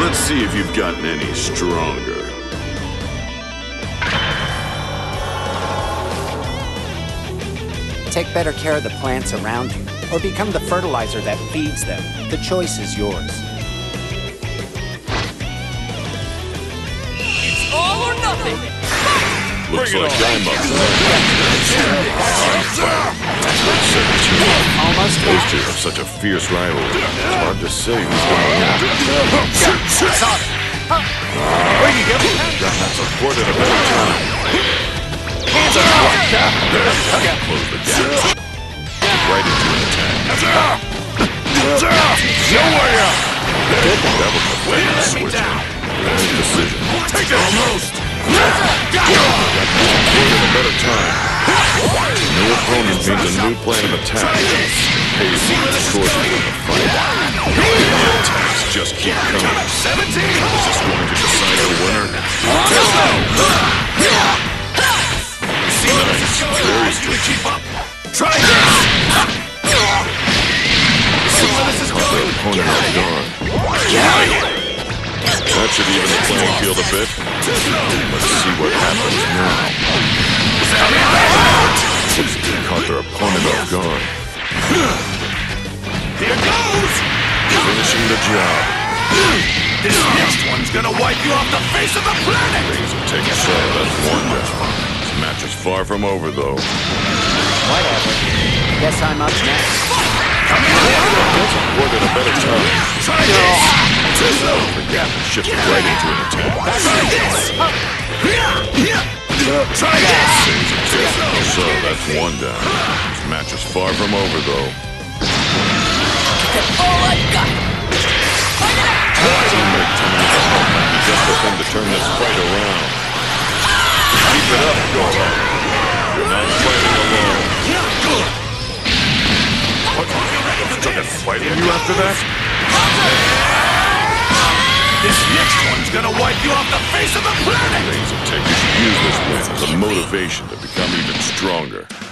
Let's see if you've gotten any stronger. Take better care of the plants around you, or become the fertilizer that feeds them. The choice is yours. It's all or nothing! Looks like I'm up. Almost Those two have such a fierce rivalry. It's hard to say who's going to win. Where you go? Got that support at a better time. Hands up! Close the gap. Right into an attack. No way out! That was a fast switching. Wrong decision. Take it! Almost! Got a better time. New opponent means a new plan of attack. Pays the choices in the fight. The attacks just keep coming. 17! Is this going to decide the winner? Very Keep up! Try this! See where this is Caught their opponent off guard. That should even the playing field a bit. Let's see what happens now. Caught their opponent off guard. Here goes! Finishing the job. This next one's gonna wipe you off the face of the planet! Take a shot at that one down. This match is far from over, though. Whatever. Guess I'm up next. Support at a better time. Try this! The gap is shifted right into an attack. Try this! Try this! So that's one down. This match is far from over, though. That's all I've got! Teammate telling me that might be just the thing to turn this fight around. Keep it up, Gohan. You're not fighting alone. Started fighting you after that? This next one's gonna wipe you off the face of the planet! Things will take you to use this win as a motivation to become even stronger.